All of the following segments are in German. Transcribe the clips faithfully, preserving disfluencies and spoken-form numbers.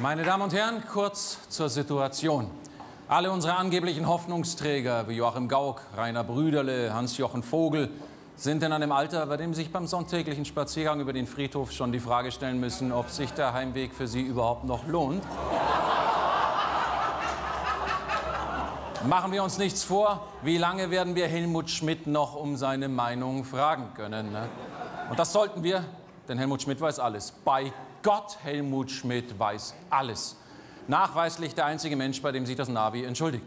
Meine Damen und Herren, kurz zur Situation. Alle unsere angeblichen Hoffnungsträger, wie Joachim Gauck, Rainer Brüderle, Hans-Jochen Vogel, sind in einem Alter, bei dem sich beim sonntäglichen Spaziergang über den Friedhof schon die Frage stellen müssen, ob sich der Heimweg für sie überhaupt noch lohnt. Machen wir uns nichts vor, wie lange werden wir Helmut Schmidt noch um seine Meinung fragen können, ne? Und das sollten wir, denn Helmut Schmidt weiß alles. Bei Gott, Helmut Schmidt weiß alles. Nachweislich der einzige Mensch, bei dem sich das Navi entschuldigt.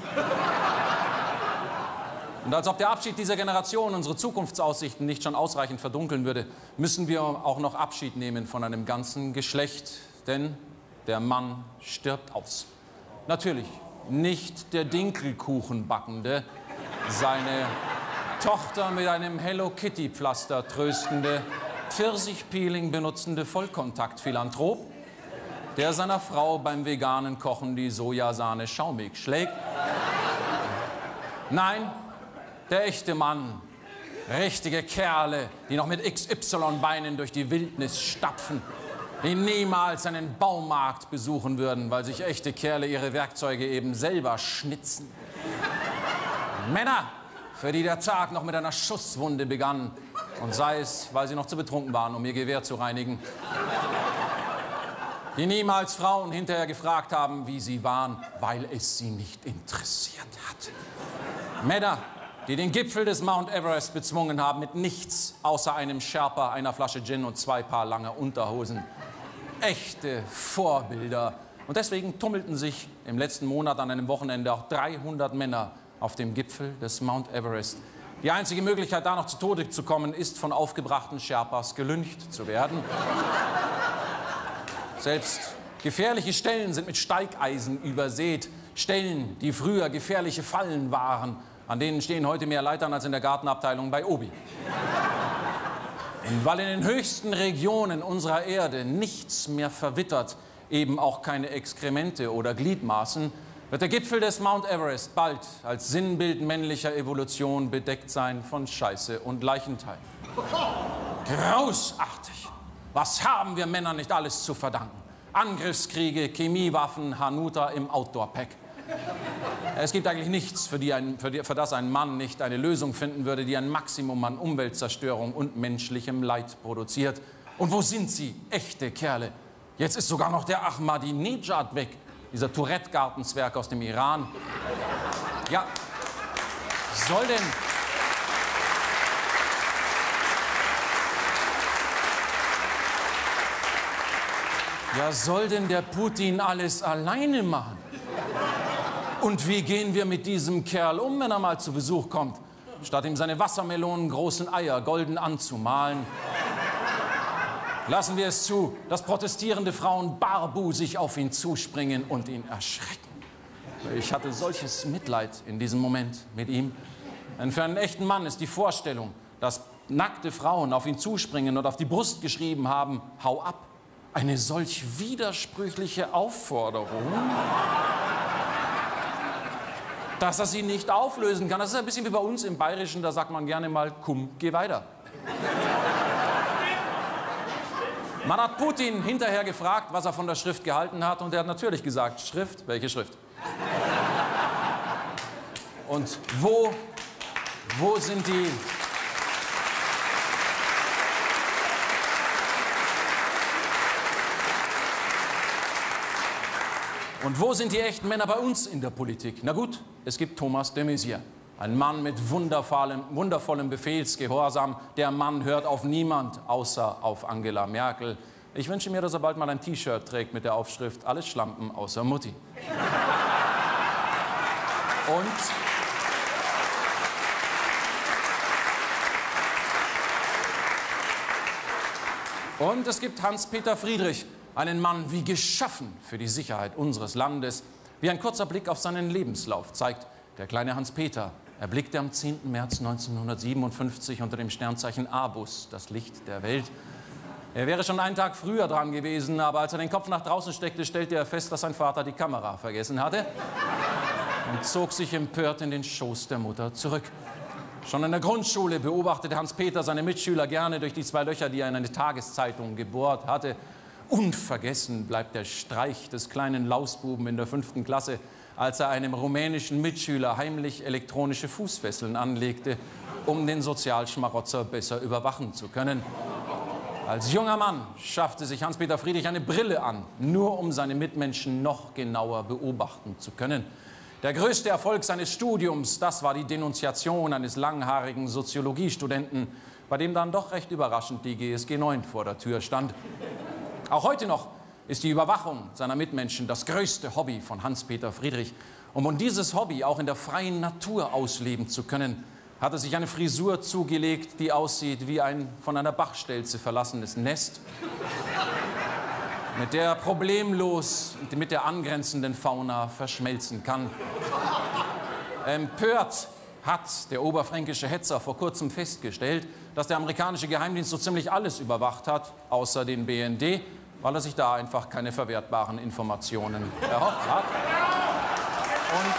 Und als ob der Abschied dieser Generation unsere Zukunftsaussichten nicht schon ausreichend verdunkeln würde, müssen wir auch noch Abschied nehmen von einem ganzen Geschlecht. Denn der Mann stirbt aus. Natürlich nicht der Dinkelkuchenbackende, seine Tochter mit einem Hello-Kitty-Pflaster tröstende, Pfirsichpeeling benutzende Vollkontakt-Philanthrop, der seiner Frau beim veganen Kochen die Sojasahne schaumig schlägt. Nein, der echte Mann. Richtige Kerle, die noch mit X Y-Beinen durch die Wildnis stapfen, die niemals einen Baumarkt besuchen würden, weil sich echte Kerle ihre Werkzeuge eben selber schnitzen. Männer, für die der Tag noch mit einer Schusswunde begann, und sei es, weil sie noch zu betrunken waren, um ihr Gewehr zu reinigen. Die niemals Frauen hinterher gefragt haben, wie sie waren, weil es sie nicht interessiert hat. Männer, die den Gipfel des Mount Everest bezwungen haben mit nichts außer einem Sherpa, einer Flasche Gin und zwei Paar langer Unterhosen. Echte Vorbilder. Und deswegen tummelten sich im letzten Monat an einem Wochenende auch dreihundert Männer auf dem Gipfel des Mount Everest. Die einzige Möglichkeit, da noch zu Tode zu kommen, ist, von aufgebrachten Sherpas gelyncht zu werden. Selbst gefährliche Stellen sind mit Steigeisen übersät. Stellen, die früher gefährliche Fallen waren. An denen stehen heute mehr Leitern als in der Gartenabteilung bei Obi. Und weil in den höchsten Regionen unserer Erde nichts mehr verwittert, eben auch keine Exkremente oder Gliedmaßen, wird der Gipfel des Mount Everest bald als Sinnbild männlicher Evolution bedeckt sein von Scheiße und Leichenteil. Großartig! Was haben wir Männern nicht alles zu verdanken? Angriffskriege, Chemiewaffen, Hanuta im Outdoor-Pack. Es gibt eigentlich nichts, für, die ein, für, die, für das ein Mann nicht eine Lösung finden würde, die ein Maximum an Umweltzerstörung und menschlichem Leid produziert. Und wo sind sie, echte Kerle? Jetzt ist sogar noch der Ahmadinejad weg, dieser Tourette-Gartenzwerg aus dem Iran. Ja, soll denn... Ja, soll denn der Putin alles alleine machen? Und wie gehen wir mit diesem Kerl um, wenn er mal zu Besuch kommt? Statt ihm seine Wassermelonen großen Eier golden anzumalen, lassen wir es zu, dass protestierende Frauen barbusig auf ihn zuspringen und ihn erschrecken. Ich hatte solches Mitleid in diesem Moment mit ihm. Denn für einen echten Mann ist die Vorstellung, dass nackte Frauen auf ihn zuspringen und auf die Brust geschrieben haben, hau ab, eine solch widersprüchliche Aufforderung, dass er sie nicht auflösen kann. Das ist ein bisschen wie bei uns im Bayerischen, da sagt man gerne mal, komm, geh weiter. Man hat Putin hinterher gefragt, was er von der Schrift gehalten hat, und er hat natürlich gesagt, Schrift? Welche Schrift? Und wo, wo sind die... Und wo sind die echten Männer bei uns in der Politik? Na gut, es gibt Thomas de Maizière. Ein Mann mit wundervollem, wundervollem Befehlsgehorsam. Der Mann hört auf niemand, außer auf Angela Merkel. Ich wünsche mir, dass er bald mal ein T-Shirt trägt mit der Aufschrift Alles Schlampen außer Mutti. Und, und es gibt Hans-Peter Friedrich. Einen Mann wie geschaffen für die Sicherheit unseres Landes. Wie ein kurzer Blick auf seinen Lebenslauf zeigt, der kleine Hans-Peter erblickte am zehnten März neunzehnhundertsiebenundfünfzig unter dem Sternzeichen Abus das Licht der Welt. Er wäre schon einen Tag früher dran gewesen, aber als er den Kopf nach draußen steckte, stellte er fest, dass sein Vater die Kamera vergessen hatte und zog sich empört in den Schoß der Mutter zurück. Schon in der Grundschule beobachtete Hans-Peter seine Mitschüler gerne durch die zwei Löcher, die er in eine Tageszeitung gebohrt hatte. Unvergessen bleibt der Streich des kleinen Lausbuben in der fünften Klasse, als er einem rumänischen Mitschüler heimlich elektronische Fußfesseln anlegte, um den Sozialschmarotzer besser überwachen zu können. Als junger Mann schaffte sich Hans-Peter Friedrich eine Brille an, nur um seine Mitmenschen noch genauer beobachten zu können. Der größte Erfolg seines Studiums, das war die Denunziation eines langhaarigen Soziologiestudenten, bei dem dann doch recht überraschend die G S G neun vor der Tür stand. Auch heute noch ist die Überwachung seiner Mitmenschen das größte Hobby von Hans-Peter Friedrich. Um, um dieses Hobby auch in der freien Natur ausleben zu können, hat er sich eine Frisur zugelegt, die aussieht wie ein von einer Bachstelze verlassenes Nest, mit der er problemlos mit der angrenzenden Fauna verschmelzen kann. Empört hat der oberfränkische Hetzer vor kurzem festgestellt, dass der amerikanische Geheimdienst so ziemlich alles überwacht hat, außer den B N D, weil er sich da einfach keine verwertbaren Informationen erhofft hat. Und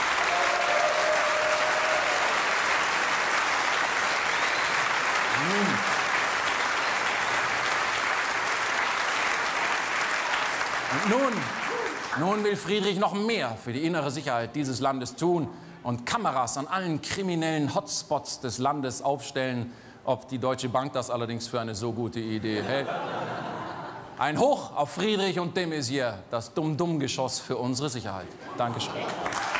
Nun, nun will Friedrich noch mehr für die innere Sicherheit dieses Landes tun und Kameras an allen kriminellen Hotspots des Landes aufstellen. Ob die Deutsche Bank das allerdings für eine so gute Idee hält. Ein Hoch auf Friedrich und de Maizière, das Dumm-Dumm-Geschoss für unsere Sicherheit. Dankeschön.